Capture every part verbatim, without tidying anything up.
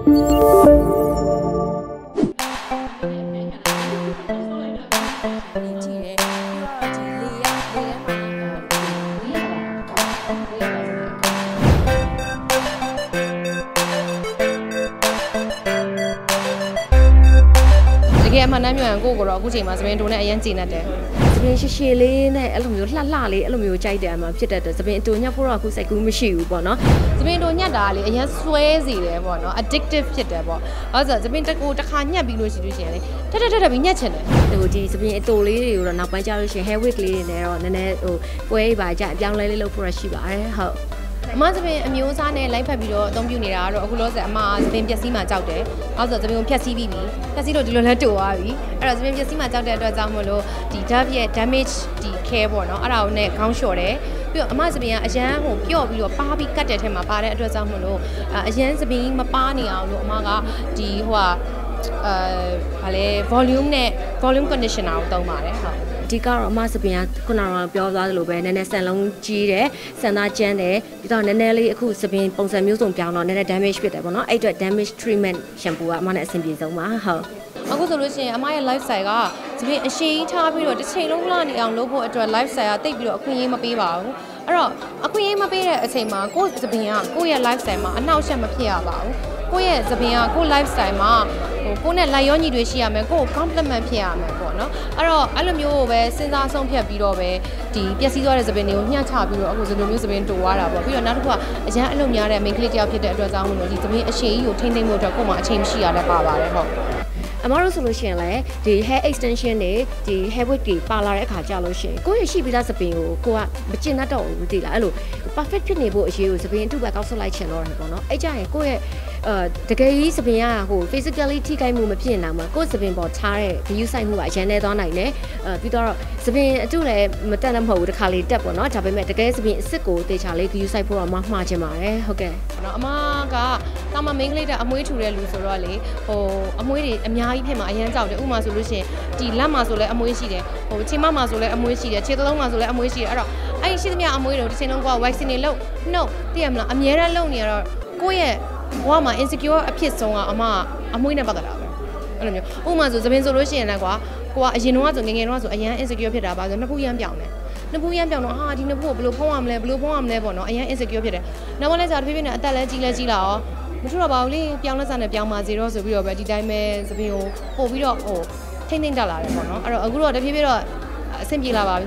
cái mà nam nhiều cô của nó cũng chỉ mà xem đồ này anh chị nè đấy. Xem xe xe lên này, anh làm nhiều lạ lạ lên, anh làm nhiều chạy đấy mà biết đấy, xem đồ nhá, pura cũng sẽ cũng mới chịu bỏ nó. Xem đồ nhá đá lên, anh xoay gì đấy bỏ nó, addictive biết đấy bỏ. Bây giờ xem cái cô chắc khăn nhá bị lôi xịt xịt này, thế thế thế bị nhá chén đấy. Đồ gì xem đồ lấy rồi nào bây giờ xem hair wig lên này rồi, nên này, quay bài chạy, giang lấy lấy pura xịt bảo đấy, hả? Mà xem nhiều sao này lại phải bị đó, tông biểu này ra rồi,အခုလို့ဆိုအမxemပြက်စီးမှာကြောက်တယ်။အဲဆိုxemဖြတ်စီးပြီးပြီ။ဖြတ်စီးတော့ဒီလိုလဲတူသွားပြီ။အဲ့တော့xemပြက်စီးမှာကြောက်တဲ့အတွက်ကြောင့်မလို့ဒီ Dove ရဲ့ damage ဒီ care ပေါ့နော်။အဲ့ဒါကိုနဲ့ခေါင်းလျှော်တယ်။ပြီးတော့အမxemကအရန်ဟိုပျော့ပြီးတော့ပါပြီးကတ်တဲ့ထဲမှာပါတဲ့အတွက်ကြောင့်မလို့အရန်xemမပါနေအောင်လို့အမကဒီဟိုဟာအဲဘာလဲ volume နဲ့ volume conditioner ကိုသုံးပါတယ်ဟုတ်။ဒီကတော့အမစပင်ကခုနကပြောသွားသလိုပဲနည်းနည်းဆန်လုံးကြီးတယ်ဆန်သားကျန်းတယ်ပြီးတော့နည်းနည်းလေးအခုစပင်ပုံစံမျိုးစုံပြောင်းတော့နည်းနည်း damage ဖြစ်တယ်ပေါ့နော်အဲ့အတွက် damage treatment shampoo ကအမနဲ့အဆင်ပြေဆုံးပါဟုတ်အခုဆိုလို့ရှိရင်အမရဲ့ lifestyle ကစပင်အရှိန်ထားပြီးတော့တစ်ချိန်လုံးလာနေအောင်လုပ်ဖို့အတွက် lifestyle ကတိတ်ပြီးတော့အခွင့်အရေးမပေးပါဘူးအဲ့တော့အခွင့်အရေးမပေးတဲ့အချိန်မှာကိုယ့်စပင်ကကိုယ့်ရဲ့ lifestyle မှာအနှောက်အယှက်မဖြစ်ရပါဘူးကိုယ့်ရဲ့စပင်ကကိုယ့် lifestyle မှာဟိုကိုယ့်နဲ့လိုက်ရောညီတွေရှိရမယ်ကိုယ့်ကို compliment ဖြစ်ရမယ်ပေါ့နော်အဲ့တော့အဲ့လိုမျိုးကိုပဲစဉ်းစားဆုံးဖြတ်ပြီးတော့ပဲဒီပျက်စီးသွားတဲ့စပင်တွေကိုညှက်ချပြီးတော့အခုစလိုမျိုးစပင်တူသွားတာပေါ့ပြီးတော့နောက်တစ်ခုကအရန်အလုပ်များတဲ့ main ကလေးတယောက်ဖြစ်တဲ့အတွက်ကြောင့်မလို့ဒီစပင်အရှိကြီးကိုထိမ့်သိမ့်ဖို့အတွက်ကိုယ်မှအချိန်မရှိရလည်းပါပါတယ်ဟုတ်အမတို့ဆိုလို့ရှိရင်လည်းဒီ hair extension တွေဒီ hair wig တွေပါလာတဲ့အခါကြာလို့ရှိရင်ကိုယ့်ရဲ့ရှိပြီးသားစပင်ကိုကိုကမကျင်တတ်တော့ဘူးသိလားအဲ့လို perfect ဖြစ်နေဖို့အရေးကိုစပင်အတူပဲကောက်ဆွလိုက်ချင်တော့တယ်ပေါ့နော်အဲ့ကြရင်ကိုယ့်ရဲ့အဲတကယ်ကြီးစပင်ကဟို physically ထိခိုက်မှုမဖြစ်နိုင်မှာကိုယ်စပင်ပေါ်ထားတဲ့ view ဆိုင်မှုကအရန်နေသွားနိုင်တယ်အဲပြီးတော့စပင်အတူလည်းမတက်လည်းမဟုတ်ဘူးတစ်ခါလေးတက်ပေါ့နော်ဒါပေမဲ့တကယ်စပင်အစ်စ်ကိုတေချာလေး view ဆိုင်ဖို့တော့မှားမှားချင်ပါတယ်ဟုတ်ကဲ့နော်အမကတာမ main ကလေးတဲ့အမွေးထူတဲ့လူဆိုတော့လေဟိုအမွေးတွေအများကြီးဖြစ်မှာအရန်ကြောက်တယ်ဥပမာဆိုလို့ရှိရင်ဒီလက်မှာဆိုလဲအမွေးရှိတယ်ဟိုခြေမမှာဆိုလဲအမွေးရှိတယ်ခြေသလုံးမှာဆိုလဲအမွေးရှိတယ်အဲ့တော့အဲ့ဒီရှိသမျှအမွေးတွေကိုတစ်ချိန်လုံးက vaccine တွေလုပ်နှုတ်သိရမလားအများအားလုပ်နေရတော့ကိုယ့်ရဲ့ဘဝမှာ insecure အဖြစ်ဆုံးကအမအမွေးနဲ့ပတ်သက်တာပဲအဲ့လိုမျိုးဥပမာဆိုသပင်ဆိုလို့ရှိရင်လည်းကွာကိုကအရင်တော့ဆိုငငယ်တော့ဆိုအရန် insecure ဖြစ်တာပါဆိုနှစ်ဖူးရမ်းပြောင်းတယ်နှစ်ဖူးရမ်းပြောင်းတော့ဟာဒီနှစ်ဖူးကိုဘယ်လိုဖုံးရမလဲဘယ်လိုဖုံးရမလဲပေါ့နော်အရန် insecure ဖြစ်တယ်နောက်မှလည်းဆိုတဖြည်းဖြည်းနဲ့အသက်လည်းကြီးလည်းကြီးလာရောမထူတော့ပါဘူးလေပြောင်းလက်စားနဲ့ပြောင်းပါစေတော့ဆိုပြီးတော့ပဲဒီတိုင်းပဲသပင်ကိုပို့ပြီးတော့ဟိုထိမ့်ထိမ့်တက်လာတယ်ပေါ့နော်အဲ့တော့အခုတော့တဖြည်းဖြည်းတော့အဆင်ပြေလာပါပြီ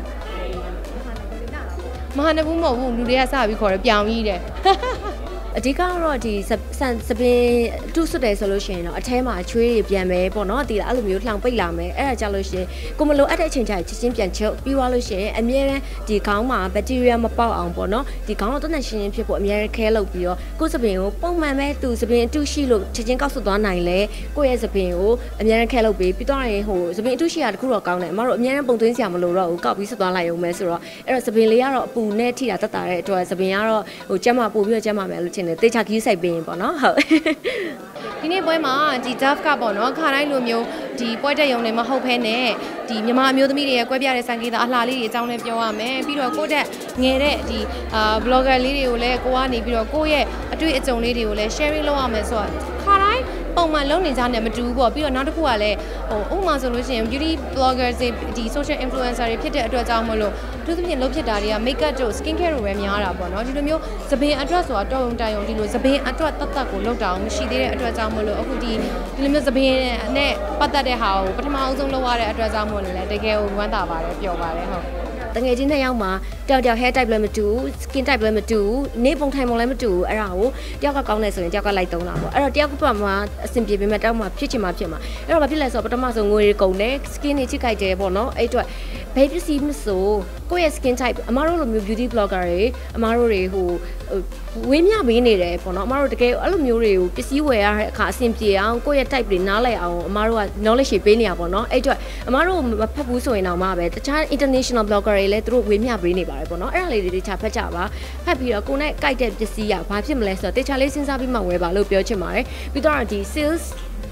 မဟာနဘူးမဟုတ်ဘူးလူတွေကစပြီးခေါ်တယ်ပြောင်းကြီးတယ်အဓိကတော့ဒီစံစပင်တူးဆွတ်တယ်ဆိုလို့ရှိရင်တော့အထဲမှာချွေးတွေပြန်မယ်ပေါ့နော်ဒီလားအဲ့လိုမျိုးလှောင်ပိတ်လာမယ်အဲ့ဒါကြလို့ရှိရင်ကိုမလိုအပ်တဲ့အချိန်ကျရင်ချက်ချင်းပြန်ချုပ်ပြီးသွားလို့ရှိရင်အမြဲတမ်းဒီခေါင်းမှာဘက်တီးရီးယားမပေါက်အောင်ပေါ့နော်ဒီခေါင်းတော့တနက်ရှင်းရှင်းဖြစ်ဖို့အမြဲတမ်းခဲလုပ်ပြီးတော့ကိုယ်စပင်ကိုပုံမှန်ပဲသူစပင်အတူရှိလို့ချက်ချင်းကောက်ဆွတ်သွားနိုင်လေကိုယ့်ရဲ့စပင်ကိုအမြဲတမ်းခဲလုပ်ပြီးပြီးတော့ရင်ဟိုစပင်အတူရှိတာတခုတော့ကောင်းတယ်အမတို့အမြဲတမ်းပုံသွင်းစရာမလိုတော့ဘူးကောက်ပြီးဆွတ်သွားလိုက်ရုံပဲဆိုတော့အဲ့တော့စပင်လေးကတော့အပူနဲ့ထိတာတက်တာတဲ့အတွက်စပင်ကတော့ဟိုကျက်မပို့ပြီးတော့ကျက်မမယ်လို့ထင်တယ်တေချာကြီးစိုက်ပေးရင်ပေါ့နော်ဟုတ်ဒီနေ့ပွဲမှာဒီ Dove ကပေါ့နော်ခါတိုင်းလိုမျိုးဒီပွဲတက်ရုံနဲ့မဟုတ်ဘဲနဲ့ဒီမြန်မာအမျိုးသမီးတွေရဲ့ကွဲပြားတဲ့ဆိုင်ကြီးသားအလှလေးတွေအကြောင်းလည်းပြောရမယ်ပြီးတော့ကိုတက်ငယ်တဲ့ဒီအာ blogger လေးတွေကိုလည်းကိုကနေပြီးတော့ကိုရဲ့အတွေ့အကြုံလေးတွေကိုလည်း sharing လုပ်ရမယ်ဆိုတော့ခါတိုင်းပုံမှန်လုံးနေကြတယ်မတူဘူးပေါ့ပြီးတော့နောက်တစ်ခုကလည်းဟိုဥပမာဆိုလို့ရှိရင် beauty bloggers တွေဒီ social influencer တွေဖြစ်တဲ့အတွက်ကြောင့်မလို့အထူးသဖြင့်လုပ်ဖြစ်တာတွေက makeup တို့ skin care တို့ပဲများတာပေါ့နော်ဒီလိုမျိုးသပင်အတွက်ဆိုတာတော်ုံတိုင်ုံဒီလိုသပင်အတွက်တတ်တတ်ကိုလောက်တာအောင်မရှိသေးတဲ့အတွက်ကြောင့်မလို့အခုဒီဒီလိုမျိုးသပင်နဲ့ပတ်သက်တဲ့ဟာကိုပထမအဆုံးလုပ်ရတဲ့အတွက်ကြောင့်မလို့လည်းတကယ်ကိုဝမ်းသာပါတယ်ပျော်ပါတယ်ဟုတ်တငယ်ချင်းနှစ်ယောက်မှာတယောက်တယောက် hair type လည်းမတူ skin type လည်းမတူနေပုံထိုင်ပုံလည်းမတူအဲ့ဒါကိုတယောက်ကကောင်းတယ်ဆိုရင်တယောက်ကလိုက်သုံးတာပေါ့အဲ့တော့တယောက်ကပတ်မှာအဆင်ပြေပေမဲ့တယောက်မှာဖြစ်ချင်မှဖြစ်မှာအဲ့တော့ဘာဖြစ်လဲဆိုတော့ပထမဆုံးငွေတွေကုန်တယ် skin တွေချိကြိုက်တယ်ပေါ့နော်အဲ့အတွက်ဘယ်ပစ္စည်းမဆိုကိုယ့်ရဲ့ skin type အမတို့လိုမျိုး beauty blogger တွေအမတို့တွေဟိုဝင်းမြပေးနေတယ်ပေါ့နော်အမတို့တကယ်အဲ့လိုမျိုးတွေကိုပစ္စည်းဝယ်ရတဲ့အခါအဆင်ပြေအောင်ကိုယ့်ရဲ့ type တွေနားလည်အောင်အမတို့က knowledge တွေပေးနေရပေါ့နော်အဲ့အတွက်အမတို့မဖတ်ဘူးဆိုရင်တော့မှပဲတခြား international blogger တွေလည်းသူတို့ဝင်းမြပေးနေပါတယ်ပေါ့နော်အဲ့ဒါလေးတွေတခြားဖတ်ကြပါဖတ်ပြီးတော့ကိုယ်နဲ့ကြိုက်တဲ့ပစ္စည်းကဘာဖြစ်မလဲဆိုတော့တခြားလေးစဉ်းစားပြီးမှဝယ်ပါလို့ပြောချင်ပါတယ်ပြီးတော့ဒီ sales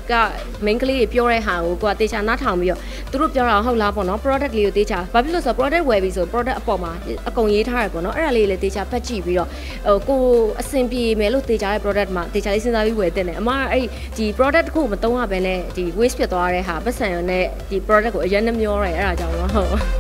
က main ကလေးတွေပြောတဲ့ဟာကိုကိုကတေချာနားထောင်ပြီးတော့သူတို့ပြောတာဟုတ်လားပေါ့နော် product လေးကိုတေချာဘာဖြစ်လို့ဆိုတော့ product ဝယ်ပြီးဆို product အပေါ်မှာအကုန်ရေးထားရပေါ့နော်အဲ့ဒါလေးလည်းတေချာဖတ်ကြည့်ပြီးတော့ဟိုကိုအဆင်ပြေမယ်လို့တေချာတဲ့ product မှာတေချာလေးစဉ်းစားပြီးဝယ်တဲ့နဲ့အမအဲ့ဒီ product တစ်ခုမသုံးရဘဲနဲ့ဒီ waste ဖြစ်သွားတဲ့ဟာပတ်စံရနဲ့ဒီ product ကိုအရင်နှမျောရဲအဲ့ဒါကြောင့်တော့ဟုတ်